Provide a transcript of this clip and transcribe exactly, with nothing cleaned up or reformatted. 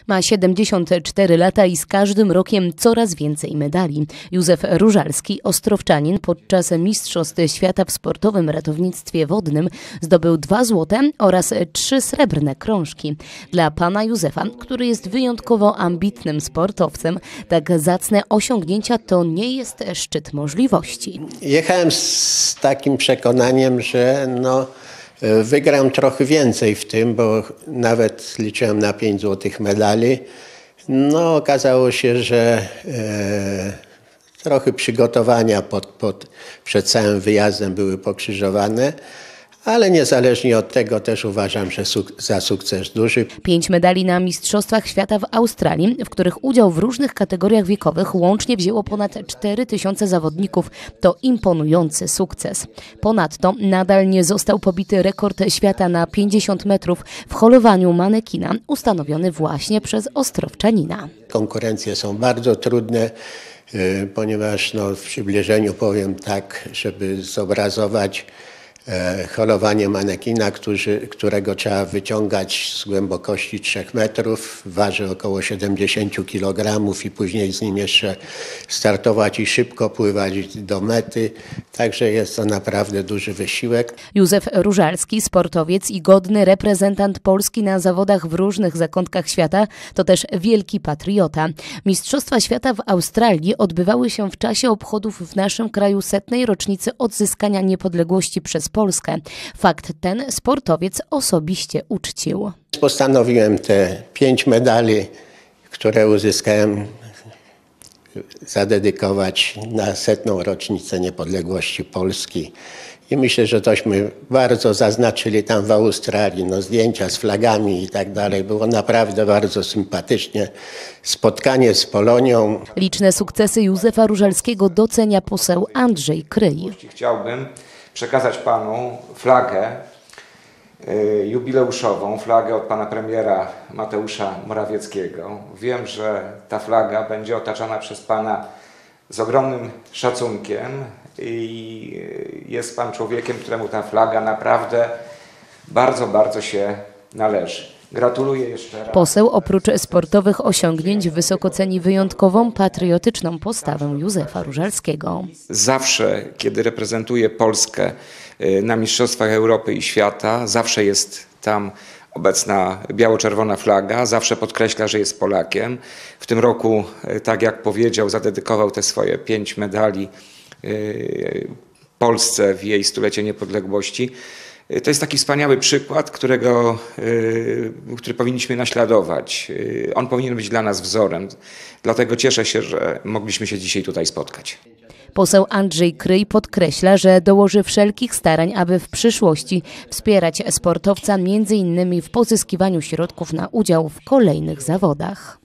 Ma siedemdziesiąt cztery lata i z każdym rokiem coraz więcej medali. Józef Różalski, ostrowczanin, podczas Mistrzostw Świata w sportowym ratownictwie wodnym zdobył dwa złote oraz trzy srebrne krążki. Dla pana Józefa, który jest wyjątkowo ambitnym sportowcem, tak zacne osiągnięcia to nie jest szczyt możliwości. Jechałem z takim przekonaniem, że no, wygram trochę więcej w tym, bo nawet liczyłem na pięć złotych medali. No, okazało się, że e, trochę przygotowania pod, pod, przed całym wyjazdem były pokrzyżowane. Ale niezależnie od tego też uważam, że suk za sukces duży. Pięć medali na Mistrzostwach Świata w Australii, w których udział w różnych kategoriach wiekowych łącznie wzięło ponad cztery tysiące zawodników. To imponujący sukces. Ponadto nadal nie został pobity rekord świata na pięćdziesiąt metrów w holowaniu manekina, ustanowiony właśnie przez ostrowczanina. Konkurencje są bardzo trudne, ponieważ no, w przybliżeniu powiem tak, żeby zobrazować holowanie manekina, który, którego trzeba wyciągać z głębokości trzech metrów, waży około siedemdziesiąt kilogramów i później z nim jeszcze startować i szybko pływać do mety. Także jest to naprawdę duży wysiłek. Józef Różalski, sportowiec i godny reprezentant Polski na zawodach w różnych zakątkach świata, to też wielki patriota. Mistrzostwa Świata w Australii odbywały się w czasie obchodów w naszym kraju setnej rocznicy odzyskania niepodległości przez Polskę. Fakt ten sportowiec osobiście uczcił. Postanowiłem te pięć medali, które uzyskałem, zadedykować na setną rocznicę niepodległości Polski. I myślę, że tośmy bardzo zaznaczyli tam w Australii, no zdjęcia z flagami i tak dalej. Było naprawdę bardzo sympatycznie. Spotkanie z Polonią. Liczne sukcesy Józefa Różalskiego docenia poseł Andrzej Kryj. Chciałbym przekazać panu flagę y, jubileuszową, flagę od pana premiera Mateusza Morawieckiego. Wiem, że ta flaga będzie otaczana przez pana z ogromnym szacunkiem i jest pan człowiekiem, któremu ta flaga naprawdę bardzo, bardzo się należy. Gratuluję jeszcze raz. Poseł oprócz sportowych osiągnięć wysoko ceni wyjątkową, patriotyczną postawę Józefa Różalskiego. Zawsze, kiedy reprezentuje Polskę na Mistrzostwach Europy i Świata, zawsze jest tam obecna biało-czerwona flaga, zawsze podkreśla, że jest Polakiem. W tym roku, tak jak powiedział, zadedykował te swoje pięć medali Polsce w jej stulecie niepodległości. To jest taki wspaniały przykład, którego, który powinniśmy naśladować. On powinien być dla nas wzorem. Dlatego cieszę się, że mogliśmy się dzisiaj tutaj spotkać. Poseł Andrzej Kryj podkreśla, że dołoży wszelkich starań, aby w przyszłości wspierać sportowca między innymi w pozyskiwaniu środków na udział w kolejnych zawodach.